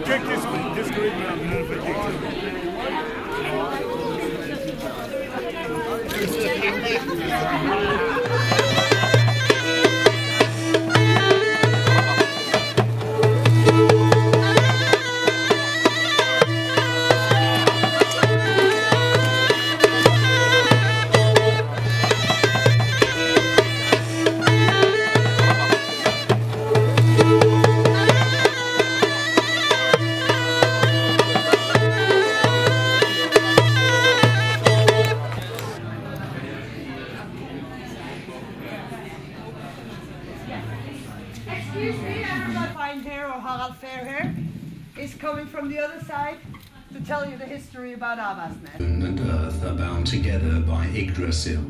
Kijk, dit is goed, Coming from the other side to tell you the history about Avaldsnes. And earth are bound together by Yggdrasil.